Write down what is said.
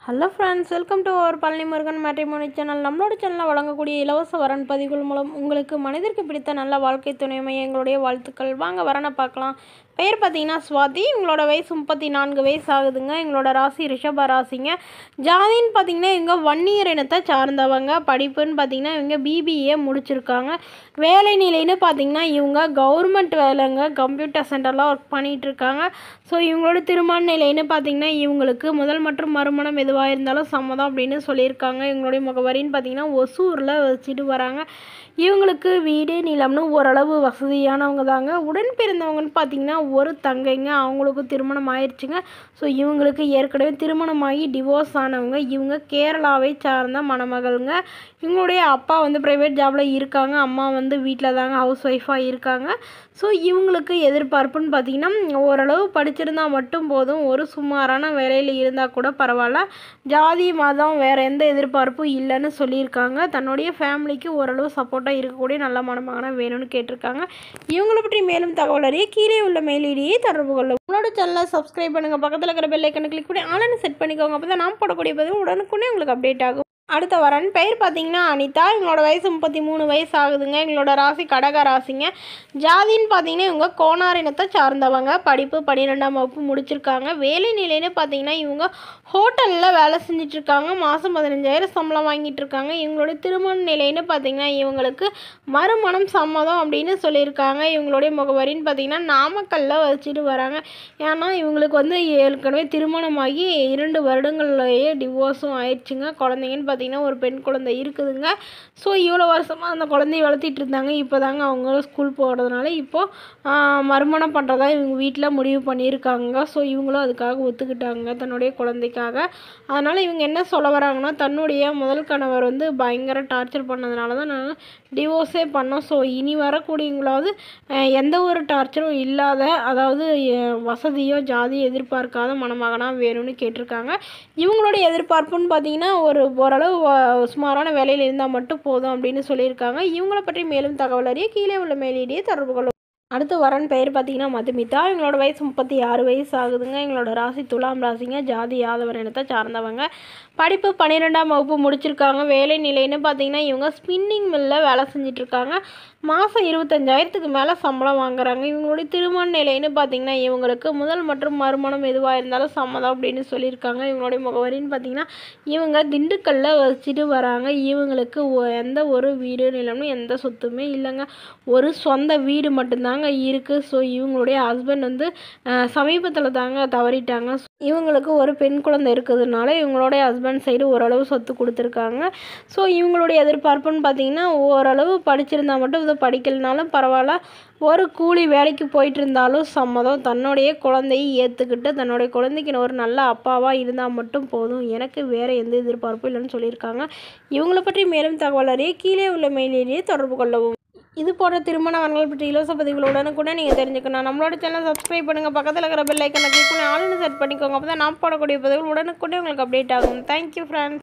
Hello friends, welcome to our Palani Murugan matrimony channel. நம்மளோட சேனலில் வழங்கக்கூடிய இலவச வரன் பதிவுகள் மூலம் உங்களுக்கு மனிதருக்கு பிடித்த நல்ல வாழ்க்கை துணைமை எங்களுடைய வாழ்த்துக்கள். வாங்க வரனை பார்க்கலாம். பெயர் பார்த்தீங்கன்னா சுவாதி. இவங்களோட வயசு 34 வயசு ஆகுதுங்க. எங்களோட ராசி ரிஷப ராசிங்க. ஜாதின்னு பார்த்தீங்கன்னா இவங்க வன்னியர் இனத்தை சார்ந்தவங்க. படிப்புன்னு பார்த்தீங்கன்னா இவங்க பிபிஏ முடிச்சிருக்காங்க. வேலை நிலைன்னு பார்த்தீங்கன்னா இவங்க கவர்மெண்ட் வேலைங்க, கம்ப்யூட்டர் சென்டரில் ஒர்க் பண்ணிகிட்ருக்காங்க. ஸோ இவங்களோட திருமண நிலைன்னு பார்த்தீங்கன்னா இவங்களுக்கு முதல் மற்றும் மறுமணம் எதுவாக இருந்தாலும் சம்மதம் அப்படின்னு சொல்லியிருக்காங்க. இவங்களுடைய முகவரின்னு பார்த்தீங்கன்னா ஒசூரில் வச்சுட்டு வராங்க. இவங்களுக்கு வீடு நிலம்னு ஓரளவு வசதியானவங்க தாங்க. உடன் பிறந்தவங்கன்னு பார்த்தீங்கன்னா ஒரு தங்கைங்க. அவங்களுக்கு திருமணம் ஆயிடுச்சுங்க. ஸோ இவங்களுக்கு ஏற்கனவே திருமணமாகி டிவோர்ஸ் ஆனவங்க. இவங்க கேரளாவை சார்ந்த மணமகள்ங்க. இவங்களுடைய அப்பா ப்ரைவேட் ஜாபில் இருக்காங்க. அம்மா வீட்டில் தாங்க ஹவுஸ் ஒய்ஃபாக இருக்காங்க. ஸோ இவங்களுக்கு எதிர்பார்ப்புன்னு பார்த்தீங்கன்னா ஓரளவு படிச்சிருந்தால் மட்டும் போதும். ஒரு சுமாரான வேலையில் இருந்தால் கூட பரவாயில்ல. ஜாதி மதம் வேறு எந்த எதிர்பார்ப்பும் இல்லைன்னு சொல்லியிருக்காங்க. தன்னுடைய ஃபேமிலிக்கு ஓரளவு சப்போர்ட்டாக இருக்கக்கூடிய நல்ல மணமகனாக வேணும்னு கேட்டிருக்காங்க. இவங்களை பற்றி மேலும் தகவல் அறிய கீழே உள்ள மெயில் ஐடியை தொடர்பு கொள்ளும். உங்களோட சேனலை சப்ஸ்கிரைப் பண்ணுங்கள். பக்கத்தில் இருக்கிற பெல் ஐக்கனை கிளிக் பண்ணி ஆன்லைன் செட் பண்ணிக்கோங்க. அப்போ தான் நான் போடக்கூடிய பதிவு உடனுக்குன்னே உங்களுக்கு அப்டேட் ஆகும். அடுத்த வரன் பெயர் பார்த்தீங்கன்னா அனிதா. இவங்களோட வயசு 33 வயசு ஆகுதுங்க. எங்களோட ராசி கடக ராசிங்க. ஜாதின்னு பார்த்தீங்கன்னா இவங்க கோனார் இனத்தை சார்ந்தவங்க. படிப்பு 12ஆம் வகுப்பு முடிச்சிருக்காங்க. வேலை நிலைன்னு பார்த்தீங்கன்னா இவங்க ஹோட்டலில் வேலை செஞ்சிட்ருக்காங்க. மாதம் 15,000 சம்பளம் வாங்கிட்டு இருக்காங்க. இவங்களுடைய திருமண நிலைன்னு பார்த்தீங்கன்னா இவங்களுக்கு மறுமணம் சம்மதம் அப்படின்னு சொல்லியிருக்காங்க. இவங்களுடைய முகவரின்னு பார்த்தீங்கன்னா நாமக்கல்லில் வச்சுட்டு வராங்க. ஏன்னா இவங்களுக்கு ஏற்கனவே திருமணமாகி 2 வருடங்கள்லேயே டிவோர்ஸும் ஆயிடுச்சுங்க. குழந்தைங்கன்னு பார்த்தீங்கன்னா ஒரு பெண் குழந்தை இருக்குதுங்க. ஸோ இவ்வளோ வருஷமாக அந்த குழந்தைய வளர்த்திட்டு இருந்தாங்க. இப்போ தாங்க அவங்க ஸ்கூல் போகிறதுனால இப்போது மறுமணம் பண்ணுறதா இவங்க வீட்டில் முடிவு பண்ணியிருக்காங்க. ஸோ இவங்களும் அதுக்காக ஒத்துக்கிட்டாங்க தன்னுடைய குழந்தைக்காக. அதனால் இவங்க என்ன சொல்ல வராங்கன்னா தன்னுடைய முதல் கணவர் பயங்கர டார்ச்சர் பண்ணதுனால தான் நாங்கள் டிவோர்ஸே பண்ணோம். ஸோ இனி வரக்கூடியவங்களாவது எந்த ஒரு டார்ச்சரும் இல்லாத, அதாவது வசதியோ ஜாதியோ எதிர்பார்க்காத மணமகனாக வேணும்னு கேட்டிருக்காங்க. இவங்களுடைய எதிர்பார்ப்புன்னு பார்த்தீங்கன்னா ஓரளவு சுமாரான வேலையில் இருந்தால் மட்டும் போதும் அப்படின்னு சொல்லியிருக்காங்க. இவங்களை பற்றி மேலும் தகவல் அறிய கீழே உள்ள மெயில் ஐடியை தொடர்பு கொள்ளும். அடுத்து வரன் பெயர் பார்த்தீங்கன்னா மதுமிதா. இவங்களோட வயசு 36 வயசு ஆகுதுங்க. எங்களோட ராசி துலாம் ராசிங்க. ஜாதி யாதவர் இனத்தை சார்ந்தவங்க. படிப்பு 12ஆம் வகுப்பு முடிச்சிருக்காங்க. வேலை நிலைன்னு பார்த்தீங்கன்னா இவங்க ஸ்பின்னிங் மில்லில் வேலை செஞ்சிட்ருக்காங்க. மாதம் 25,000க்கு மேலே சம்பளம் வாங்குறாங்க. இவங்களுடைய திருமண நிலைன்னு பார்த்தீங்கன்னா இவங்களுக்கு முதல் மற்றும் மறுமணம் எதுவாக இருந்தாலும் சம்மதம் அப்படின்னு சொல்லியிருக்காங்க. இவங்களுடைய முகவரின்னு பார்த்தீங்கன்னா இவங்க திண்டுக்கல்லில் வச்சுட்டு வராங்க. இவங்களுக்கு எந்த ஒரு வீடு நிலம்னு எந்த சொத்துமே இல்லைங்க. ஒரு சொந்த வீடு மட்டும்தாங்க இருக்குது. ஸோ இவங்களுடைய ஹஸ்பண்ட் சமீபத்தில் தாங்க தவறிட்டாங்க. இவங்களுக்கு ஒரு பெண் குழந்தை இருக்கிறதுனால இவங்களுடைய ஹஸ்பண்ட் சைடு ஓரளவு சொத்து கொடுத்துருக்காங்க. ஸோ இவங்களுடைய எதிர்பார்ப்புன்னு பார்த்தீங்கன்னா ஓரளவு படிச்சிருந்தால் மட்டும் படிக்கலைனாலும் பரவாயில்ல, ஒரு கூலி வேலைக்கு போயிட்டு இருந்தாலும் சம்மதம். தன்னுடைய குழந்தையை ஏற்றுக்கிட்டு தன்னுடைய குழந்தைக்கு ஒரு நல்ல அப்பாவாக இருந்தால் மட்டும் போதும். எனக்கு வேறு எந்த எதிர்பார்ப்பும் இல்லைன்னு சொல்லியிருக்காங்க. இவங்களை பற்றி மேலும் தகவல் அறிய கீழே உள்ள மெயில் ஐடியை தொடர்பு கொள்ளவும். இது போன்ற திருமண வரன்கள் பற்றி இலவச பதிவுகளுடன் கூட நீங்கள் தெரிஞ்சுக்கணும். நம்மளோட சேனலை சப்ஸ்கிரைப் பண்ணுங்கள். பக்கத்தில் இருக்கிற பெல் ஐக்கனை கிளிக் பண்ணி ஆன்லைன் செட் பண்ணிக்கோங்க. அப்போ தான் நான் போடக்கூடிய பதிவுகள் உடனுக்குடனே உங்களுக்கு அப்டேட் ஆகும். Thank you friends.